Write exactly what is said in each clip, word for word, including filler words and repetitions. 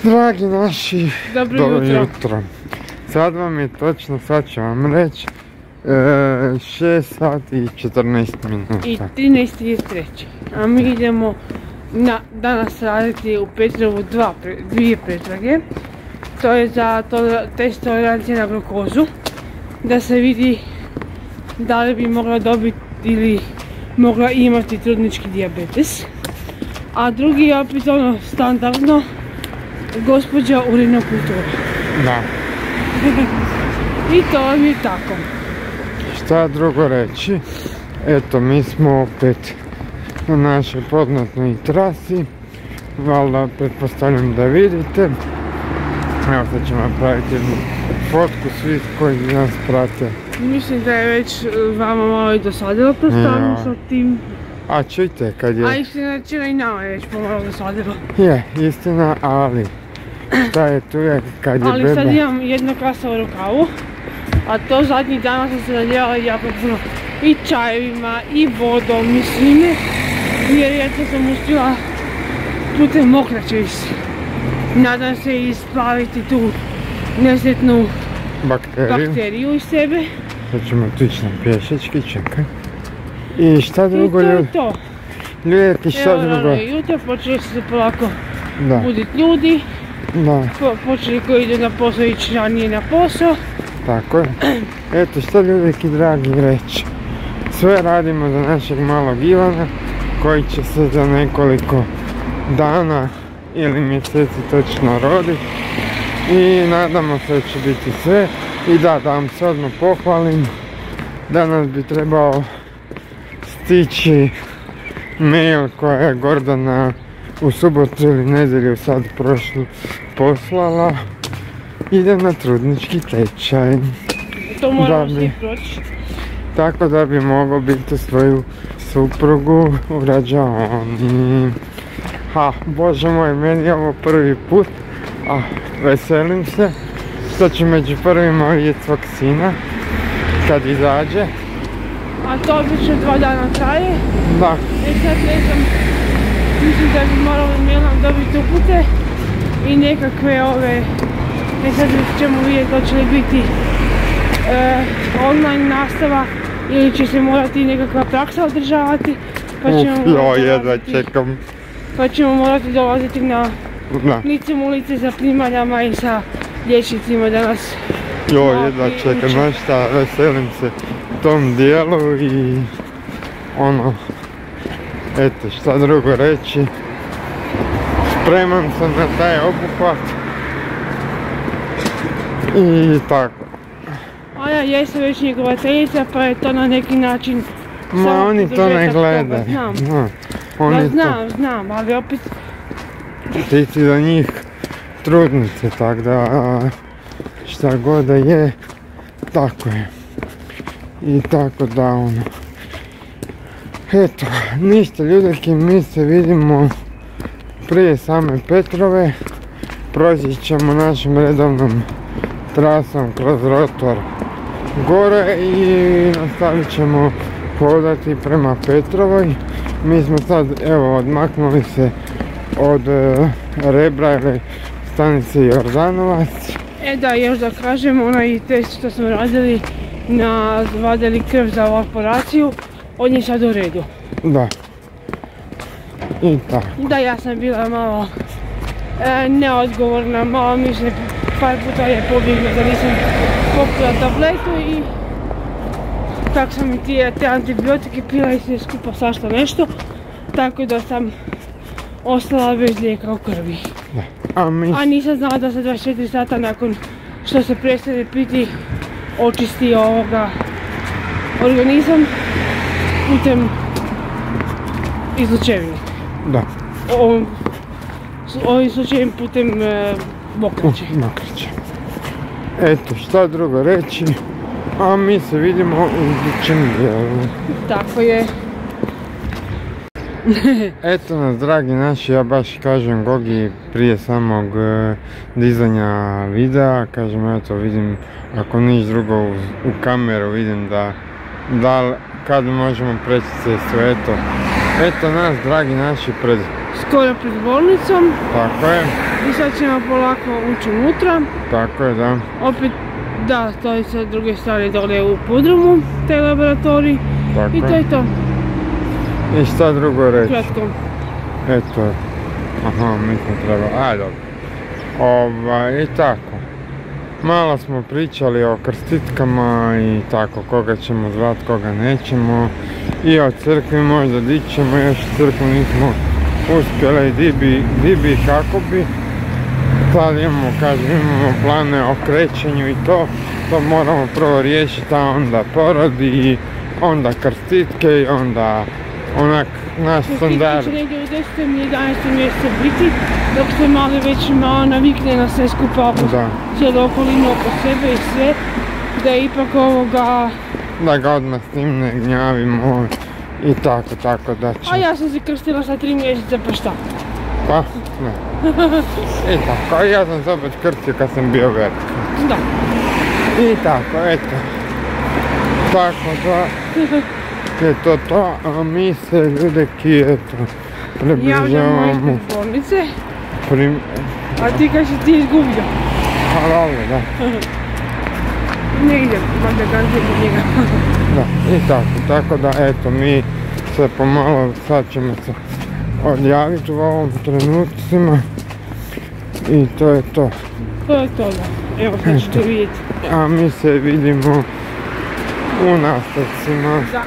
Dragi naši, dobro, dobro jutro. jutro. Sad vam je točno, sad ću vam reći, šest sati i četrnaest minuta. I trinaest trideset tri. A mi idemo na, danas raditi u Petrovu dva, dvije pretrage. To je za to, test tolerancije na glukozu. Da se vidi da li bi mogla dobiti ili mogla imati trudnički dijabetes. A drugi je opet ono standardno, gospođa urinokultura. Da. I to vam je tako. Šta drugo reći? Eto, mi smo opet na našoj poznatoj trasi. Valjda pretpostavljam da vidite. Evo sad ćemo napraviti jednu fotku svih koji nas prate. Mislim da je već vama malo i dosadilo prostavno sa tim. A čujte, kad je... A istina će i nama je već pomalo dosadilo. Je, istina, ali šta je tu je kad je ali beba... sad imam jedno kasa u rukavu. A to zadnjih dana sam se nadjevala jako puno i čajevima i vodom i svime. Jer ja to sam uspjela putem mokraće nadam se isplaviti tu nesretnu bakteriju. bakteriju iz sebe. Sad ćemo tu ići na pješački, čekaj. I šta drugo ljudi? ljudi? I to je to. Ljudjaki, šta Evo, drugo? rano je jutro, počeli su se polako Da. budit ljudi. Da. Po, počeli koji idu na posao ići ranije na posao. Tako je. Eto, šta ljudjaki dragi reći. Sve radimo za našeg malog Ivana, koji će se za nekoliko dana ili mjeseci točno roditi. I nadamo se da će biti sve. I da, da vam se odmah pohvalim. Danas bi trebao stići mail koja je Gordana u subotu ili nedjelju sad prošlu poslala. Idem na trudnički tečaj. To moramo svi proći. Tako da bi mogao biti svoju suprugu u rađaoni. Ha, bože moj, meni je ovo prvi put, a veselim se što ću među prvima vidjeti vakcina kad izađe. A to obično dva dana traje. Da. E sad ne znam, mislim da bi morali mailom dobiti upute i nekakve ove, e sad ćemo vidjeti hoće li biti e, online nastava ili će se morati nekakva praksa održavati. Pa ćemo Uf, jo, jedva čekam. Pa ćemo morati dolaziti na Da. licem ulice sa primaljama i sa liječnicima da nas Jo, jedva čekam, znaš šta, veselim se tom dijelu i ono, eto šta drugo reći, spreman sam na taj obuhvat i tako. A ja jesam već njegovateljica pa je to na neki način Ma samo oni to ne produžetak gledaju. toga, znam. Da, oni Da to, znam, znam, ali opet ti si za njih trudnice, tak da šta god da je, tako je. I tako da ono. Eto, ništa ljudeki, mi se vidimo prije same Petrove. Proći ćemo našim redovnom trasom kroz rotor gore i nastavit ćemo hodati prema Petrovoj. Mi smo sad evo odmaknuli se od uh, Rebra ili stanice Jordanovac. e da još da kažem onaj test što smo radili na vadili krv za ovu operaciju, on je sad u redu. Da. I tako. Da, ja sam bila malo e, neodgovorna, malo mi se par puta je pobjegla da nisam popila tabletu i tako sam i tije, te antibiotike pila i sve skupa svašta nešto, tako da sam ostala bez lijeka u krvi. Da. A mi... A nisam znala da se dvadeset četiri sata nakon što se prestane piti očisti ovoga organizam putem izlučevine. Da. Ovim, ovim slučajem putem e, mokraće. Mokraće. Eto, šta drugo reći, a mi se vidimo u idućem dijelu. Tako je. Eto nas dragi naši, ja baš kažem Gogi prije samog e, dizanja videa, kažem eto vidim, ako niš drugo u, u kameru vidim da, da kad možemo preći cestu, eto Eto nas, dragi naši, pred... skoro pred bolnicom. Tako je. I sad ćemo polako ući unutra. Tako je, da. Opet, da, stoji sa druge strane dole u podrumu, taj laboratorij. Tako I to je to. I šta drugo reći? Kratko. Eto. Aha, mi smo trebali, aj dobro. Ovaj, i tako. Malo smo pričali o krstitkama i tako, koga ćemo zvat, koga nećemo. I o crkvi možda di ćemo, još crkvu nismo uspjeli, di bi, di bi, kako bi. Sad imamo, kažem, imamo plane o krećenju i to. To moramo prvo riješiti, a onda porod i onda krstitke i onda onak naš standard. Krstitke će negdje u desetom i jedanaestom mjesecu biti, dok se mali već malo navikne na sve skupa, cijelu okolinu oko sebe i sve, da je ipak ovoga... Da ga odmah s tim ne gnjavimo i tako, tako da će... A ja sam se krstila sa tri mjeseca, pa šta? Pa, ne. I tako, a ja sam se opet krstio kad sam bio velik. Da. I tako, eto. Tako da... je to to, a mi se ljudeki, eto, približavamo... Javljamo ispred bolnice. Prim... A ti kad si ti izgubio? Pa dobro, da. Ne idem, valjda gazi do njega. Da, i tako, tako da, eto, mi se pomalo, sad ćemo se odjaviti u ovom trenucima. I to je to. To je to, da. Evo, sad ćete vidjeti. A mi se vidimo u nastavcima. Da.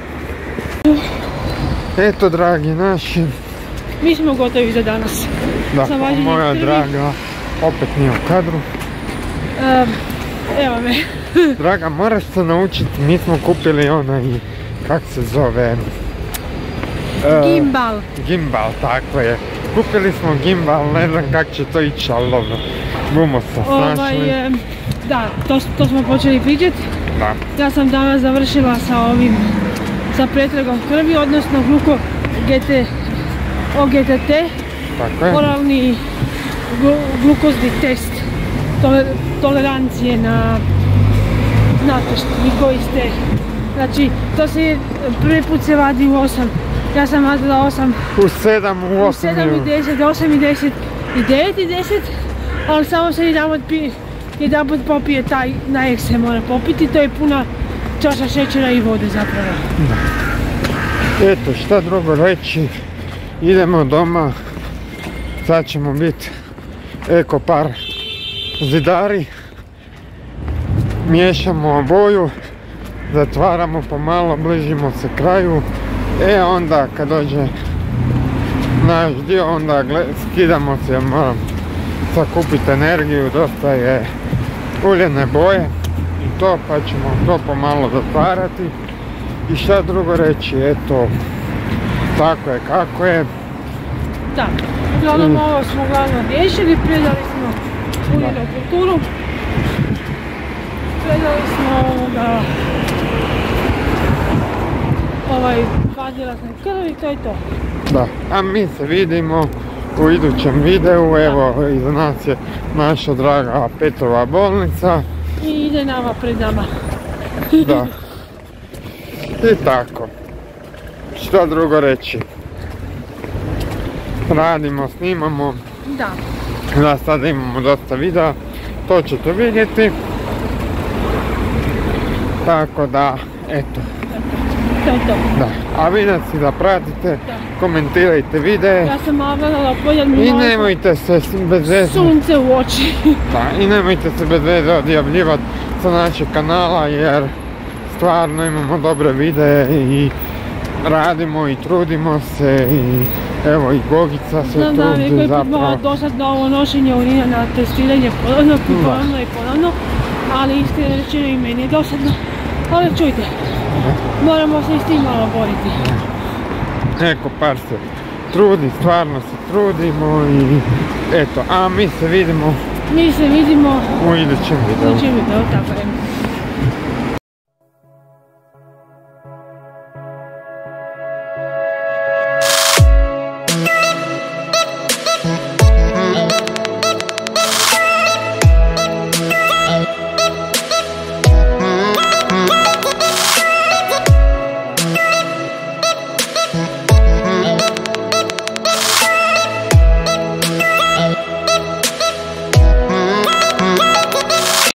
Eto, dragi naši. Mi smo gotovi za danas. Da, moja draga, opet nije u kadru. Um, evo me. Draga, moraš se naučiti, mi smo kupili onaj, kak se zove? Uh, gimbal. Gimbal, tako je. Kupili smo gimbal, ne znam kak će to ići, ali dobro. Bumo se snašli. Ovaj, um, da, to, to smo počeli pričati. Da. Ja sam danas završila sa ovim, sa pretragom krvi, odnosno gluko G T, O G T T, tako je. oralni glu, glukozni test toler, tolerancije na natešt, vi koji ste. Znači, to se prvi put se vadi u osam, ja sam vadila osam, u sedam, u osam, u sedam i deset, osam i deset i devet i deset, ali samo se jedan pije. Jedan put popije taj, najek se mora popiti, to je puna čaša šećera i vode zapravo. Da. Eto, šta drugo reći, idemo doma, sad ćemo biti eko par zidari, miješamo boju, zatvaramo pomalo, bližimo se kraju, e onda kad dođe naš dio, onda gled, skidamo se, moram sakupiti energiju, dosta je uljene boje i to, pa ćemo to pomalo zatvarati. I šta drugo reći, eto, tako je kako je. Da, uglavnom ovo smo uglavnom riješili, predali smo uljenu kulturu, predali smo ovoga, ovaj, vadila sam krv i to je to. Da, a mi se vidimo u idućem videu, evo iza nas je naša draga Petrova bolnica. I ide nama pred nama. Da. I tako. Šta drugo reći? Radimo, snimamo. Da. Da, sada imamo dosta videa, to ćete vidjeti. Tako da, eto. To je to. Da, a vi nas i da pratite, da. Komentirajte videe. Ja sam malo gledala poljan mi i nemojte se bez veze... sunce u oči. Da, i nemojte se bez veze odjavljivati sa našeg kanala jer stvarno imamo dobre videe i radimo i trudimo se i evo i Gogica se Znam, trudi da, zapravo. dosadno ovo nošenje urina na testiranje ponovno i ponovno i ponovno, ali istina rečeno i meni je dosadno. Ali čujte, moramo se i s tim malo boriti. Eko par se trudi, stvarno se trudimo i eto, a mi se vidimo Mi se vidimo u idućem videu. U idućem videu, tako je.